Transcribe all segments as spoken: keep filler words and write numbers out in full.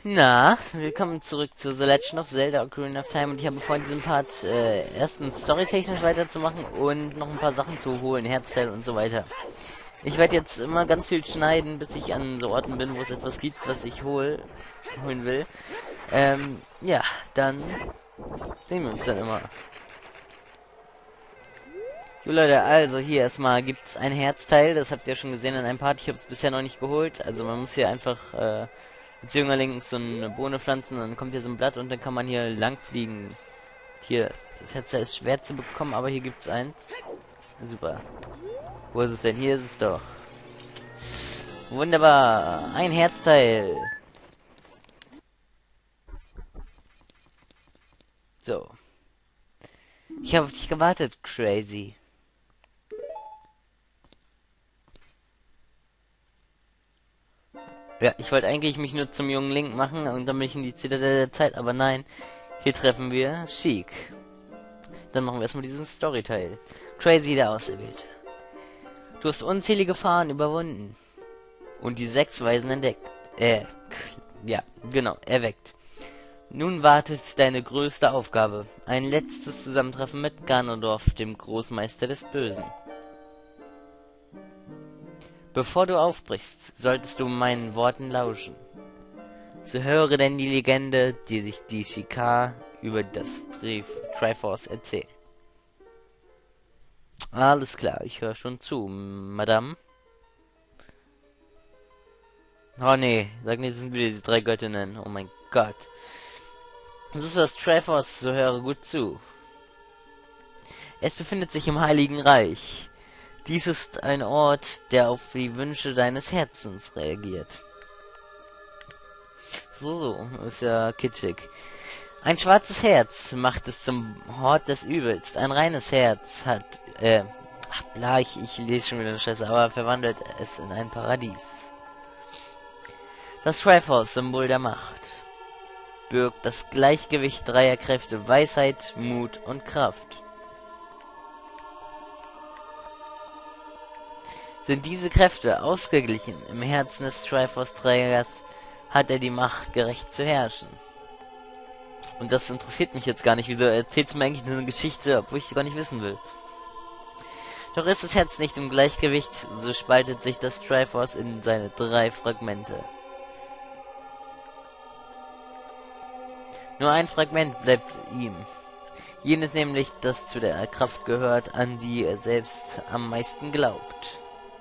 Na, willkommen zurück zu The Legend of Zelda Ocarina of Time und ich habe vor, diesen Part äh, erstens storytechnisch weiterzumachen und noch ein paar Sachen zu holen, Herzteil und so weiter. Ich werde jetzt immer ganz viel schneiden, bis ich an so Orten bin, wo es etwas gibt, was ich hol, holen will. Ähm, ja, dann sehen wir uns dann immer. Jo Leute, also hier erstmal gibt's ein Herzteil, das habt ihr schon gesehen in einem Part, ich habe es bisher noch nicht geholt, also man muss hier einfach äh, als Jünger links so eine Bohne pflanzen, dann kommt hier so ein Blatt und dann kann man hier lang fliegen. Hier, das Herzteil ist schwer zu bekommen, aber hier gibt's eins. Super. Wo ist es denn? Hier ist es doch. Wunderbar, ein Herzteil. So. Ich habe auf dich gewartet, Crazy. Ja, ich wollte eigentlich mich nur zum jungen Link machen und dann bin ich in die Zitadelle der Zeit, aber nein. Hier treffen wir Sheik. Dann machen wir erstmal diesen Storyteil. Crazy, der Auserwählte. Du hast unzählige Gefahren überwunden. Und die sechs Weisen entdeckt. Äh, ja, genau, erweckt. Nun wartet deine größte Aufgabe. Ein letztes Zusammentreffen mit Ganondorf, dem Großmeister des Bösen. Bevor du aufbrichst, solltest du meinen Worten lauschen. So höre denn die Legende, die sich die Sheikah über das Tri Triforce erzählt. Alles klar, ich höre schon zu, Madame. Oh nee, sag nicht, das sind wieder diese drei Göttinnen. Oh mein Gott. Das ist das Triforce, so höre gut zu. Es befindet sich im Heiligen Reich. Dies ist ein Ort, der auf die Wünsche deines Herzens reagiert. So, ist ja kitschig. Ein schwarzes Herz macht es zum Hort des Übels. Ein reines Herz hat, äh, ach, bla, ich, ich lese schon wieder eine Scheiße, aber verwandelt es in ein Paradies. Das Triforce, Symbol der Macht, birgt das Gleichgewicht dreier Kräfte, Weisheit, Mut und Kraft. Sind diese Kräfte ausgeglichen im Herzen des Triforce-Trägers, hat er die Macht, gerecht zu herrschen. Und das interessiert mich jetzt gar nicht. Wieso erzählst du mir eigentlich nur eine Geschichte, obwohl ich sie gar nicht wissen will? Doch ist das Herz nicht im Gleichgewicht, so spaltet sich das Triforce in seine drei Fragmente. Nur ein Fragment bleibt ihm. Jenes nämlich, das zu der Kraft gehört, an die er selbst am meisten glaubt.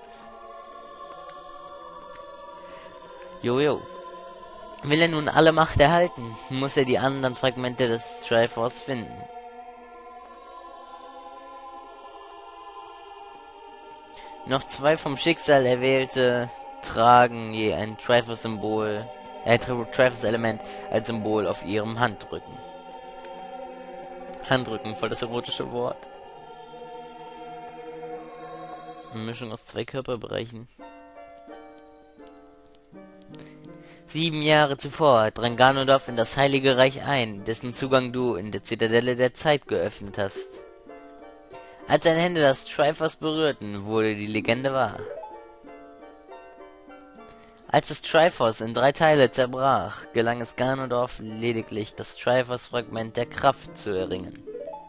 Jojo. Will er nun alle Macht erhalten, muss er die anderen Fragmente des Triforce finden. Noch zwei vom Schicksal erwählte tragen je ein Triforce-Symbol, ein Triforce-Element als Symbol auf ihrem Handrücken. Handrücken, voll das erotische Wort. Eine Mischung aus zwei Körperbereichen. Sieben Jahre zuvor drang Ganondorf in das Heilige Reich ein, dessen Zugang du in der Zitadelle der Zeit geöffnet hast. Als seine Hände das Triforce berührten, wurde die Legende wahr. Als das Triforce in drei Teile zerbrach, gelang es Ganondorf lediglich, das Triforce-Fragment der Kraft zu erringen.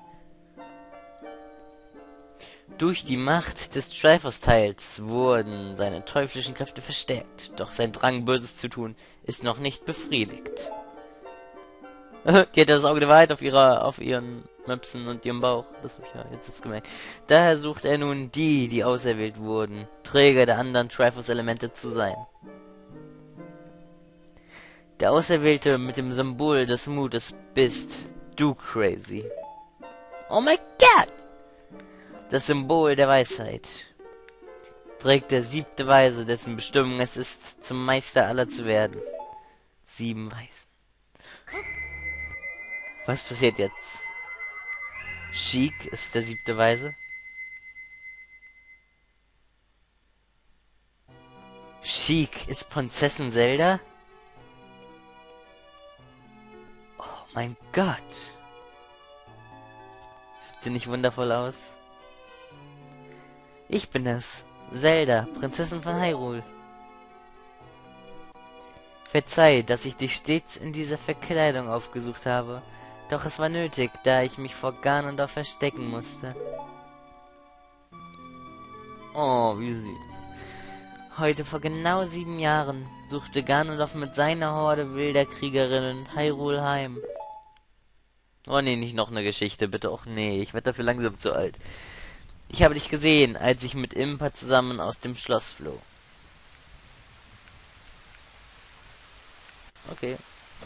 Durch die Macht des Triforce-Teils wurden seine teuflischen Kräfte verstärkt, doch sein Drang, Böses zu tun, ist noch nicht befriedigt. Die hat das Auge der Wahrheit auf ihrer, auf ihren Möpsen und ihrem Bauch. Das hab ich ja jetzt ist gemeint. Daher sucht er nun die, die auserwählt wurden, Träger der anderen Triforce-Elemente zu sein. Der Auserwählte mit dem Symbol des Mutes bist du, Crazy. Oh mein Gott! Das Symbol der Weisheit trägt der siebte Weise, dessen Bestimmung es ist, zum Meister aller zu werden. Sieben Weisen. Was passiert jetzt? Sheik ist der siebte Weise. Sheik ist Prinzessin Zelda? Oh mein Gott. Sieht sie nicht wundervoll aus? Ich bin es, Zelda, Prinzessin von Hyrule. Verzeih, dass ich dich stets in dieser Verkleidung aufgesucht habe. Doch es war nötig, da ich mich vor Ganondorf verstecken musste. Oh, wie süß. Heute vor genau sieben Jahren suchte Ganondorf mit seiner Horde wilder Kriegerinnen Hyrule heim. Oh nee, nicht noch eine Geschichte, bitte. Och nee, ich werde dafür langsam zu alt. Ich habe dich gesehen, als ich mit Impa zusammen aus dem Schloss floh. Okay.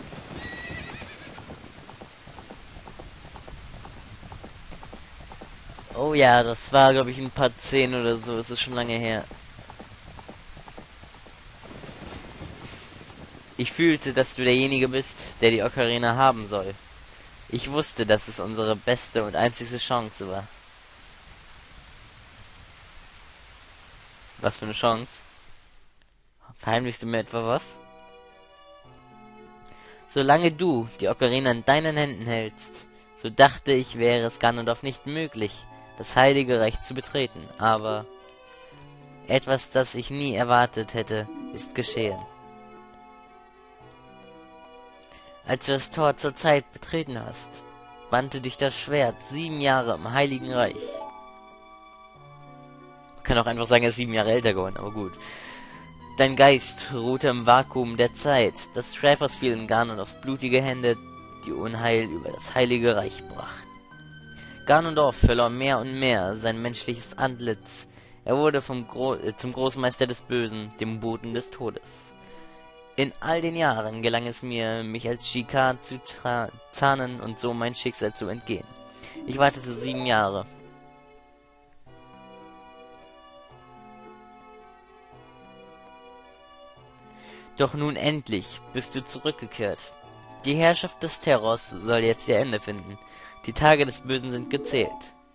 Oh ja, das war, glaube ich, ein paar zehn oder so. Das ist schon lange her. Ich fühlte, dass du derjenige bist, der die Ocarina haben soll. Ich wusste, dass es unsere beste und einzigste Chance war. Was für eine Chance? Verheimlichst du mir etwa was? Solange du die Ocarina in deinen Händen hältst, so dachte ich, wäre es Ganondorf nicht möglich, das Heilige Reich zu betreten, aber etwas, das ich nie erwartet hätte, ist geschehen. Als du das Tor zur Zeit betreten hast, bannte dich das Schwert sieben Jahre im Heiligen Reich. Man kann auch einfach sagen, er ist sieben Jahre älter geworden, aber gut. Dein Geist ruhte im Vakuum der Zeit. Das Triforce fiel in Ganondorfs blutige Hände, die Unheil über das Heilige Reich brachten. Ganondorf verlor mehr und mehr sein menschliches Antlitz. Er wurde vom Gro äh, zum Großmeister des Bösen, dem Boten des Todes. In all den Jahren gelang es mir, mich als Sheikah zu tarnen und so mein Schicksal zu entgehen. Ich wartete sieben Jahre. Doch nun endlich bist du zurückgekehrt. Die Herrschaft des Terrors soll jetzt ihr Ende finden. Die Tage des Bösen sind gezählt.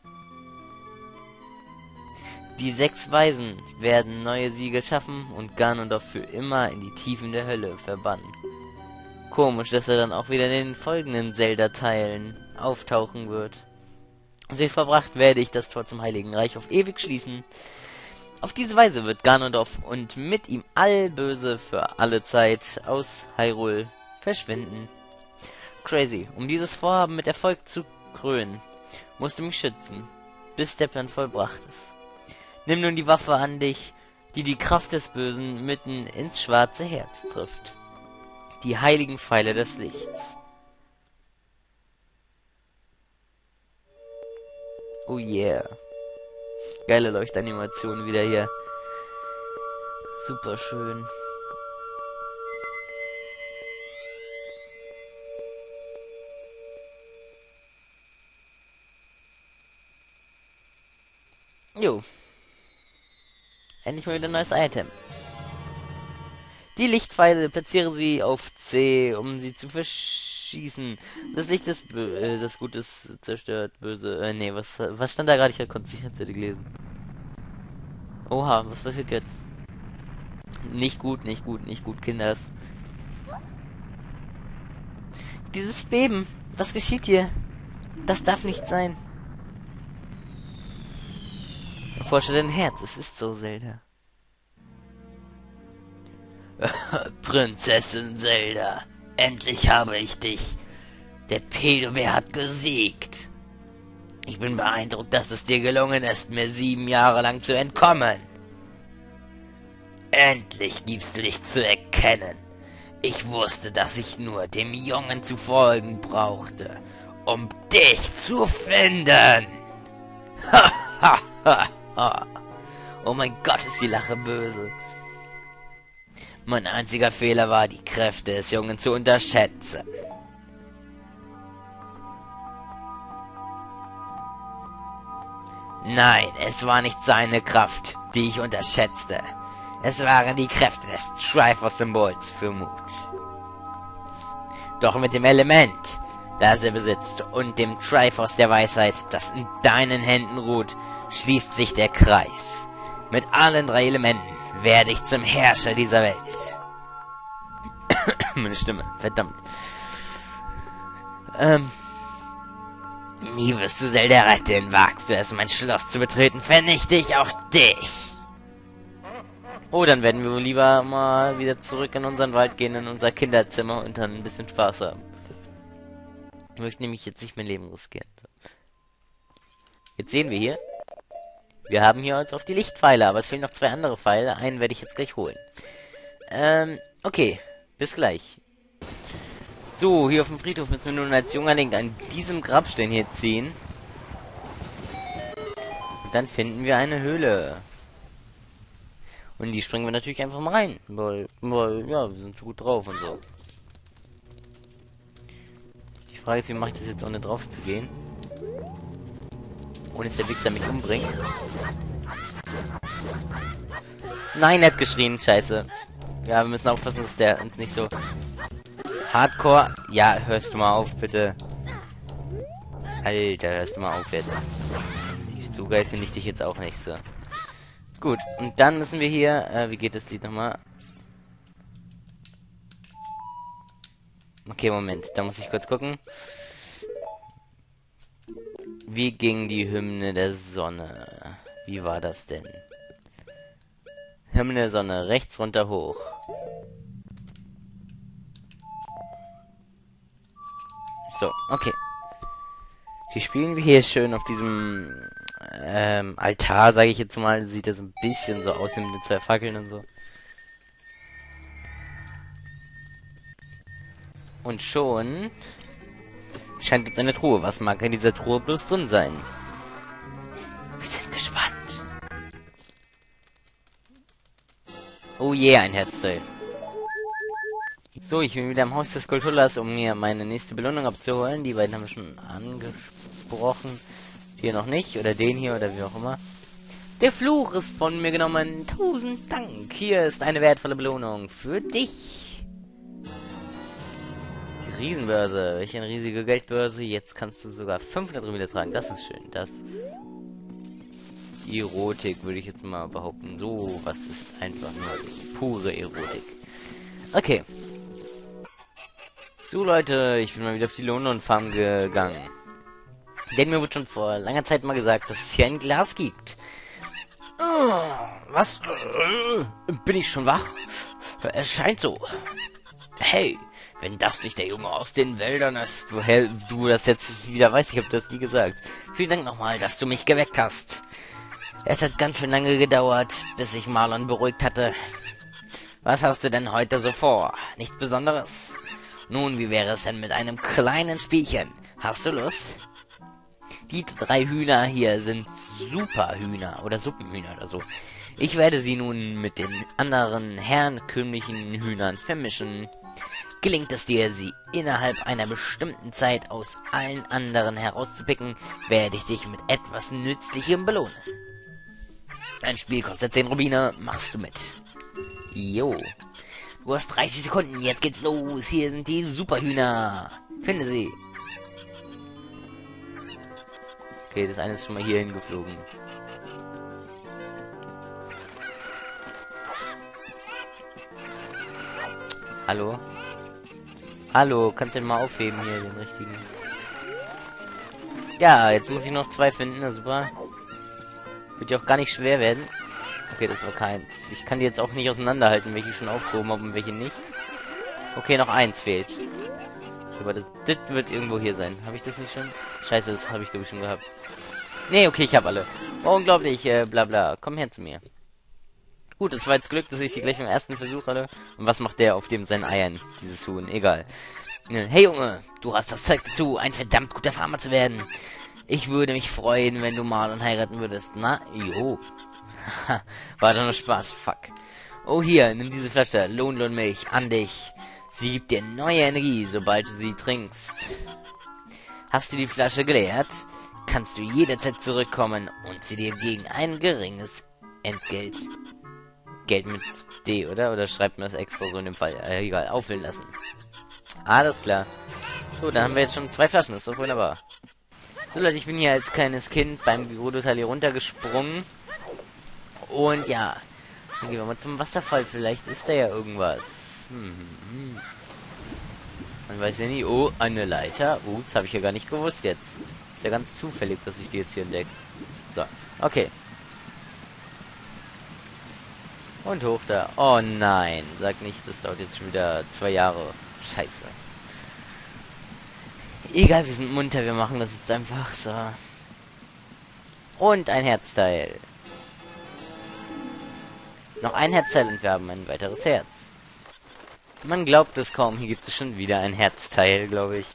Die sechs Weisen werden neue Siegel schaffen und Ganondorf für immer in die Tiefen der Hölle verbannen. Komisch, dass er dann auch wieder in den folgenden Zelda-Teilen auftauchen wird. Sechs verbracht werde ich das Tor zum Heiligen Reich auf ewig schließen. Auf diese Weise wird Ganondorf und mit ihm all Böse für alle Zeit aus Hyrule verschwinden. Crazy, um dieses Vorhaben mit Erfolg zu krönen, musst du mich schützen, bis der Plan vollbracht ist. Nimm nun die Waffe an dich, die die Kraft des Bösen mitten ins schwarze Herz trifft. Die heiligen Pfeile des Lichts. Oh yeah. Geile Leuchtanimation wieder hier. Super schön. Jo. Endlich mal wieder ein neues Item. Die Lichtpfeile, platziere sie auf C, um sie zu verschießen. Das Licht ist bö äh, das Gutes zerstört, böse. Äh, nee, was, was stand da gerade? Ich konnte es nicht richtig lesen. Oha, was passiert jetzt? Nicht gut, nicht gut, nicht gut, Kinders. Dieses Beben, was geschieht hier? Das darf nicht sein. Erforsche dein Herz, es ist so, Zelda. Prinzessin Zelda, endlich habe ich dich. Der Pedobär hat gesiegt. Ich bin beeindruckt, dass es dir gelungen ist, mir sieben Jahre lang zu entkommen. Endlich gibst du dich zu erkennen. Ich wusste, dass ich nur dem Jungen zu folgen brauchte, um dich zu finden. Ha, ha, ha. Ah. Oh mein Gott, ist die Lache böse. Mein einziger Fehler war, die Kräfte des Jungen zu unterschätzen. Nein, es war nicht seine Kraft, die ich unterschätzte. Es waren die Kräfte des Triforce-Symbols für Mut. Doch mit dem Element, das er besitzt, und dem Triforce der Weisheit, das in deinen Händen ruht, schließt sich der Kreis. Mit allen drei Elementen werde ich zum Herrscher dieser Welt. Meine Stimme, verdammt. Ähm. Nie wirst du Zelda retten, wagst du es, mein Schloss zu betreten, vernichte ich auch dich. Oh, dann werden wir lieber mal wieder zurück in unseren Wald gehen, in unser Kinderzimmer und dann ein bisschen Spaß haben. Ich möchte nämlich jetzt nicht mein Leben riskieren. So. Jetzt sehen wir hier. Wir haben hier jetzt auch die Lichtpfeile, aber es fehlen noch zwei andere Pfeile. Einen werde ich jetzt gleich holen. Ähm, okay. Bis gleich. So, hier auf dem Friedhof müssen wir nun als junger Link an diesem Grabstein hier ziehen. Und dann finden wir eine Höhle. Und in die springen wir natürlich einfach mal rein. Weil, weil, ja, wir sind so gut drauf und so. Die Frage ist, wie mache ich das jetzt, ohne drauf zu gehen? Ohne dass der Wichser mich umbringt. Nein, er hat geschrien, scheiße. Ja, wir müssen aufpassen, dass der uns nicht so... Hardcore... Ja, hörst du mal auf, bitte. Alter, hörst du mal auf jetzt. So geil finde ich dich jetzt auch nicht so. Gut, und dann müssen wir hier... Äh, wie geht das Lied nochmal? Okay, Moment, da muss ich kurz gucken. Wie ging die Hymne der Sonne? Wie war das denn? Hymne der Sonne, rechts runter hoch. So, okay. Die spielen wir hier schön auf diesem ähm, Altar, sage ich jetzt mal. Sieht das ein bisschen so aus mit den zwei Fackeln und so. Und schon scheint jetzt eine Truhe. Was mag in dieser Truhe bloß drin sein? Wir sind gespannt. Oh je, yeah, ein Herzteil. So, ich bin wieder im Haus des Kultullers, um mir meine nächste Belohnung abzuholen. Die beiden haben wir schon angesprochen. Hier noch nicht. Oder den hier, oder wie auch immer. Der Fluch ist von mir genommen. Tausend Dank. Hier ist eine wertvolle Belohnung für dich. Die Riesenbörse. Welche eine riesige Geldbörse. Jetzt kannst du sogar fünfhundert Rubine tragen. Das ist schön. Das ist... Erotik, würde ich jetzt mal behaupten. So, was ist einfach nur pure Erotik. Okay. So, Leute, ich bin mal wieder auf die London-Farm gegangen. Denn mir wurde schon vor langer Zeit mal gesagt, dass es hier ein Glas gibt. Uh, was? Uh, bin ich schon wach? Es scheint so. Hey, wenn das nicht der Junge aus den Wäldern ist, woher du das jetzt wieder weißt, ich habe das nie gesagt. Vielen Dank nochmal, dass du mich geweckt hast. Es hat ganz schön lange gedauert, bis ich Marlon beruhigt hatte. Was hast du denn heute so vor? Nichts Besonderes? Nun, wie wäre es denn mit einem kleinen Spielchen? Hast du Lust? Die drei Hühner hier sind Superhühner oder Suppenhühner oder so. Ich werde sie nun mit den anderen herkömmlichen Hühnern vermischen. Gelingt es dir, sie innerhalb einer bestimmten Zeit aus allen anderen herauszupicken, werde ich dich mit etwas Nützlichem belohnen. Ein Spiel kostet zehn Rubine, machst du mit. Jo. Du hast dreißig Sekunden, jetzt geht's los. Hier sind die Superhühner. Finde sie. Okay, das eine ist schon mal hier hingeflogen. Hallo? Hallo, kannst du den mal aufheben hier, den richtigen? Ja, jetzt muss ich noch zwei finden, na super. Wird ja auch gar nicht schwer werden. Okay, das war keins. Ich kann die jetzt auch nicht auseinanderhalten, welche ich schon aufgehoben habe und welche nicht. Okay, noch eins fehlt. Aber das, das wird irgendwo hier sein. Habe ich das nicht schon? Scheiße, das habe ich glaube ich schon gehabt. Nee, okay, ich habe alle. Oh, unglaublich, äh, bla bla. Komm her zu mir. Gut, es war jetzt Glück, dass ich sie gleich beim ersten Versuch hatte. Und was macht der auf dem seinen Eiern? Dieses Huhn, egal. Hey Junge, du hast das Zeug dazu, ein verdammt guter Farmer zu werden. Ich würde mich freuen, wenn du Marlon heiraten würdest. Na, jo. War doch nur Spaß, fuck. Oh hier, nimm diese Flasche, Lohnlohnmilch, an dich. Sie gibt dir neue Energie, sobald du sie trinkst. Hast du die Flasche geleert, kannst du jederzeit zurückkommen und sie dir gegen ein geringes Entgelt... Geld mit D, oder? Oder schreibt man das extra so in dem Fall? Äh, egal, auffüllen lassen. Alles klar. So, dann haben wir jetzt schon zwei Flaschen, das ist doch wunderbar. So Leute, ich bin hier als kleines Kind beim Gerudo-Teil hier runtergesprungen. Und ja, dann gehen wir mal zum Wasserfall. Vielleicht ist da ja irgendwas. Hm, hm, hm. Man weiß ja nie. Oh, eine Leiter. Ups, habe ich ja gar nicht gewusst jetzt. Ist ja ganz zufällig, dass ich die jetzt hier entdecke. So, okay. Und hoch da. Oh nein. Sag nicht, das dauert jetzt schon wieder zwei Jahre. Scheiße. Egal, wir sind munter. Wir machen das jetzt einfach so. Und ein Herzteil. Noch ein Herzteil und wir haben ein weiteres Herz. Man glaubt es kaum. Hier gibt es schon wieder ein Herzteil, glaube ich.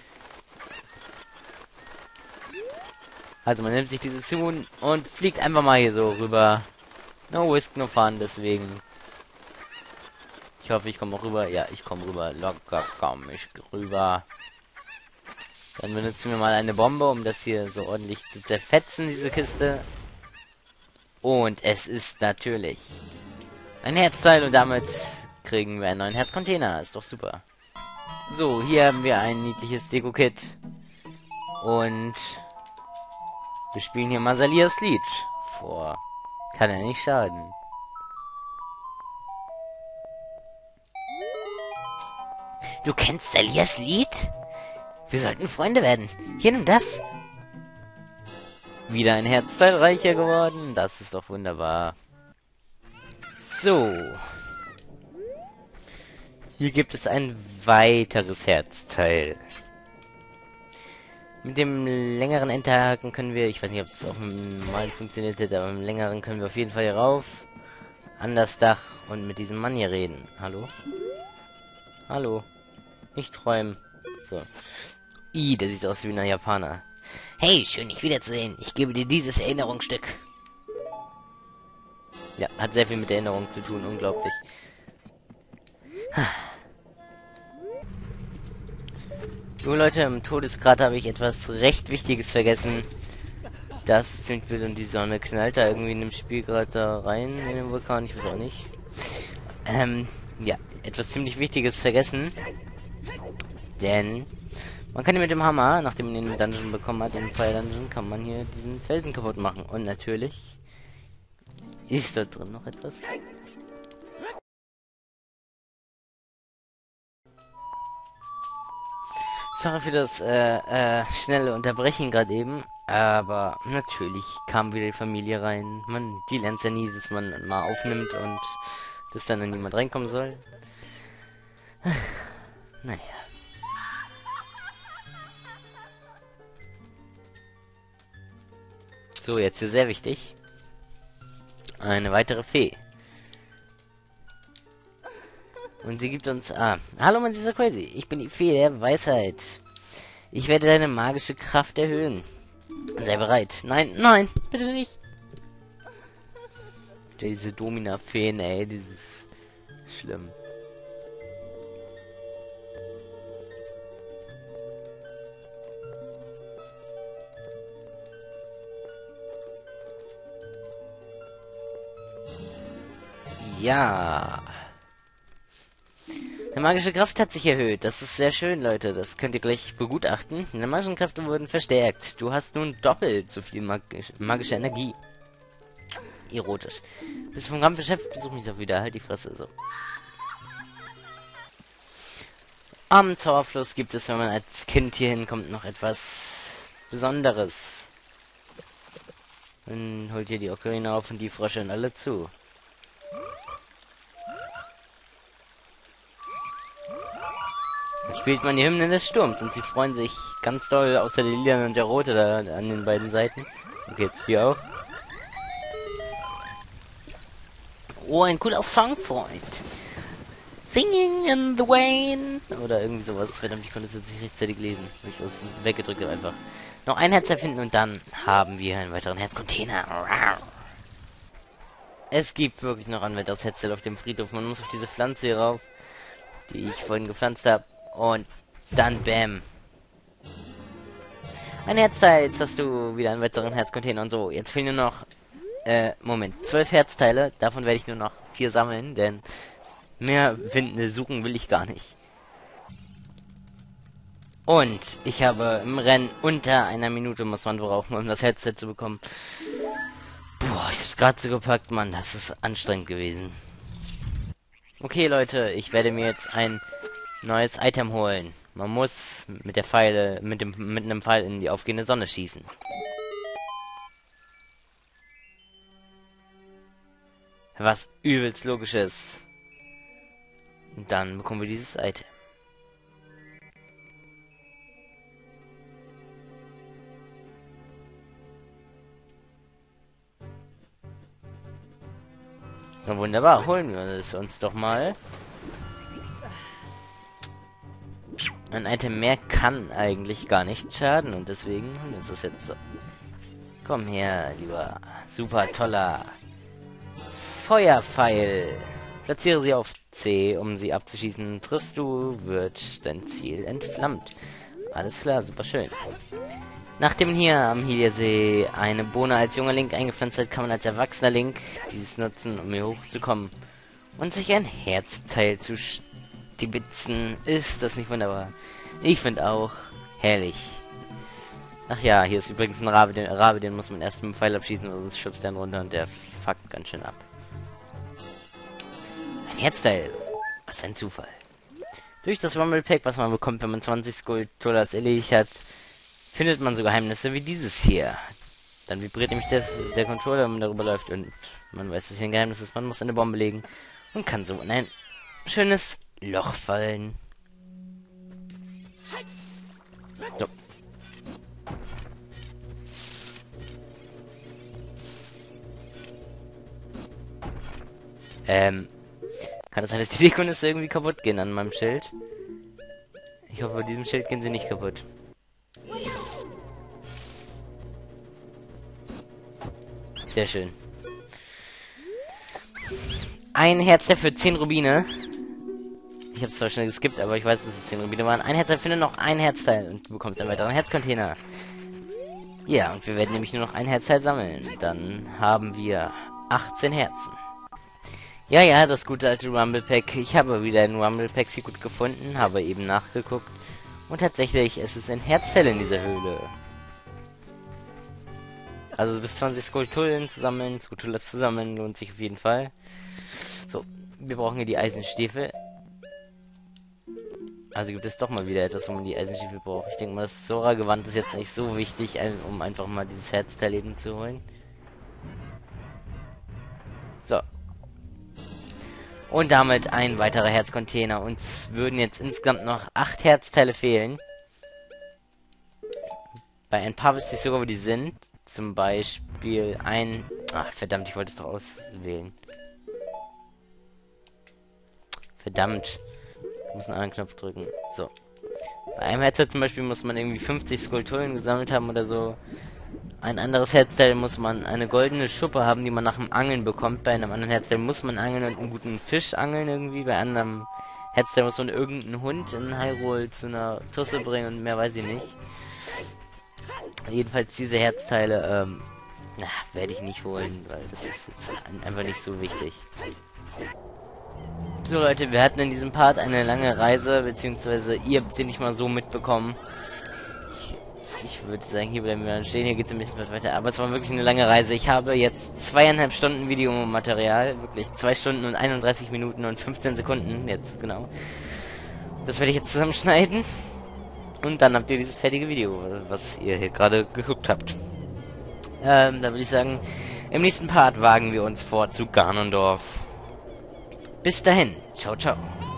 Also man nimmt sich dieses Huhn und fliegt einfach mal hier so rüber. No risk, no fun, deswegen. Ich hoffe, ich komme auch rüber. Ja, ich komme rüber. Locker komm ich rüber. Dann benutzen wir mal eine Bombe, um das hier so ordentlich zu zerfetzen, diese Kiste. Und es ist natürlich ein Herzteil und damit kriegen wir einen neuen Herzcontainer. Ist doch super. So, hier haben wir ein niedliches Deko-Kit. Und wir spielen hier Masalias Lied vor. Kann ja nicht schaden. Du kennst Salias Lied? Wir sollten Freunde werden. Hier, nimm das. Wieder ein Herzteil reicher geworden. Das ist doch wunderbar. So. Hier gibt es ein weiteres Herzteil. Mit dem längeren Enterhaken können wir, ich weiß nicht, ob es auf dem normalen funktioniert hätte, aber mit dem längeren können wir auf jeden Fall hier rauf. An das Dach und mit diesem Mann hier reden. Hallo? Hallo? Nicht träumen. So. I, der sieht aus wie ein Japaner. Hey, schön dich wiederzusehen. Ich gebe dir dieses Erinnerungsstück. Ja, hat sehr viel mit Erinnerung zu tun, unglaublich. So Leute, im Todesgrad habe ich etwas recht Wichtiges vergessen. Das ist ziemlich blöd und die Sonne knallt da irgendwie in dem Spiel gerade da rein, in den Vulkan, ich weiß auch nicht. Ähm, ja, etwas ziemlich Wichtiges vergessen. Denn man kann hier mit dem Hammer, nachdem man den im Dungeon bekommen hat, im Fire Dungeon, kann man hier diesen Felsen kaputt machen. Und natürlich ist dort drin noch etwas. Sorry für das äh, äh, schnelle Unterbrechen gerade eben, aber natürlich kam wieder die Familie rein. Man, die lernt ja nie, dass man mal aufnimmt und dass dann niemand reinkommen soll. Naja. So, jetzt hier sehr wichtig. Eine weitere Fee. Und sie gibt uns... Ah, hallo mein süßer Crazy. Ich bin die Fee der Weisheit. Ich werde deine magische Kraft erhöhen. Sei bereit. Nein, nein, bitte nicht. Diese Domina-Feen, ey, dieses... Schlimm. Ja... Die magische Kraft hat sich erhöht. Das ist sehr schön, Leute. Das könnt ihr gleich begutachten. Deine magischen Kräfte wurden verstärkt. Du hast nun doppelt so viel magisch magische Energie. Erotisch. Bist du vom Kampf erschöpft? Besuch mich doch wieder. Halt die Fresse. So. Am Zauberfluss gibt es, wenn man als Kind hier hinkommt, noch etwas Besonderes. Dann holt ihr die Ocarina auf und die Frösche und alle zu. Dann spielt man die Hymne des Sturms und sie freuen sich ganz doll, außer der Lila und der Rote da an den beiden Seiten. Okay, jetzt die auch. Oh, ein cooler Song, Freund. Singing in the rain. Oder irgendwie sowas. Verdammt, ich konnte es jetzt nicht rechtzeitig lesen. Weil ich das weggedrückt habe einfach. Noch ein Herz erfinden und dann haben wir einen weiteren Herzcontainer. Es gibt wirklich noch ein weiteres Herzteil auf dem Friedhof. Man muss auf diese Pflanze hier rauf, die ich vorhin gepflanzt habe. Und dann bam. Ein Herzteil. Jetzt hast du wieder einen weiteren Herzcontainer und so. Jetzt fehlen nur noch, äh, Moment, zwölf Herzteile. Davon werde ich nur noch vier sammeln, denn mehr finden, suchen will ich gar nicht. Und ich habe im Rennen unter einer Minute muss man brauchen, um das Herzteil zu bekommen. Boah, ich hab's gerade so gepackt, Mann. Das ist anstrengend gewesen. Okay, Leute, ich werde mir jetzt ein neues Item holen. Man muss mit der Pfeile, mit dem, mit einem Pfeil in die aufgehende Sonne schießen. Was übelst logisches. Und dann bekommen wir dieses Item. Na wunderbar, holen wir es uns doch mal. Ein Item mehr kann eigentlich gar nicht schaden und deswegen holen wir uns das jetzt so. Komm her, lieber super toller Feuerpfeil. Platziere sie auf C, um sie abzuschießen. Triffst du, wird dein Ziel entflammt. Alles klar, super schön. Nachdem hier am Hyliasee eine Bohne als junger Link eingepflanzt hat, kann man als erwachsener Link dieses nutzen, um hier hochzukommen und sich ein Herzteil zu stibitzen. Ist das nicht wunderbar? Ich finde auch herrlich. Ach ja, hier ist übrigens ein Rabe, den, Rabe, den muss man erst mit dem Pfeil abschießen, sonst schubst er runter und der fuckt ganz schön ab. Ein Herzteil. Was ein Zufall. Durch das Rumble Pack, was man bekommt, wenn man zwanzig Skulltulas erledigt hat, findet man so Geheimnisse wie dieses hier. Dann vibriert nämlich das, der Controller, wenn man darüber läuft und man weiß, dass hier ein Geheimnis ist. Man muss eine Bombe legen und kann so in ein schönes Loch fallen. So. Ähm, kann das sein, dass die Sekunde irgendwie kaputt gehen an meinem Schild? Ich hoffe, bei diesem Schild gehen sie nicht kaputt. Sehr schön. Ein Herz dafür zehn Rubine. Ich habe es zwar schnell geskippt, aber ich weiß, dass es zehn Rubine waren. Ein Herz dafür nur noch ein Herzteil und du bekommst einen weiteren Herzcontainer. Ja, und wir werden nämlich nur noch ein Herzteil sammeln. Dann haben wir achtzehn Herzen. Ja, ja, das gute alte Rumble Pack. Ich habe wieder ein Rumble Pack Secret gefunden, habe eben nachgeguckt. Und tatsächlich, es ist ein Herzteil in dieser Höhle. Also bis zwanzig Skulltullen zu sammeln, Skulltulas zu sammeln, lohnt sich auf jeden Fall. So, wir brauchen hier die Eisenstiefel. Also gibt es doch mal wieder etwas, wo man die Eisenstiefel braucht. Ich denke mal, das Sora-Gewand ist jetzt nicht so wichtig, um einfach mal dieses Herzteil eben zu holen. So. Und damit ein weiterer Herzcontainer. Uns würden jetzt insgesamt noch acht Herzteile fehlen. Bei ein paar wüsste ich sogar, wo die sind. Zum Beispiel ein... Ach, verdammt, ich wollte es doch auswählen. Verdammt. Ich muss einen anderen Knopf drücken. So. Bei einem Herzteil zum Beispiel muss man irgendwie fünfzig Skulltulen gesammelt haben oder so. Ein anderes Herzteil muss man eine goldene Schuppe haben, die man nach dem Angeln bekommt. Bei einem anderen Herzteil muss man angeln und einen guten Fisch angeln irgendwie. Bei einem Herzteil muss man irgendeinen Hund in Hyrule zu einer Tusse bringen und mehr weiß ich nicht. Jedenfalls diese Herzteile, ähm, na, werde ich nicht holen, weil das ist jetzt einfach nicht so wichtig. So Leute, wir hatten in diesem Part eine lange Reise, beziehungsweise ihr habt sie nicht mal so mitbekommen. Ich, ich würde sagen, hier bleiben wir dann stehen, hier geht es ein bisschen weiter, aber es war wirklich eine lange Reise. Ich habe jetzt zweieinhalb Stunden Videomaterial, wirklich zwei Stunden und einunddreißig Minuten und fünfzehn Sekunden, jetzt genau. Das werde ich jetzt zusammenschneiden. Und dann habt ihr dieses fertige Video, was ihr hier gerade geguckt habt. Ähm, da würde ich sagen, im nächsten Part wagen wir uns vor zu Ganondorf. Bis dahin, ciao, ciao.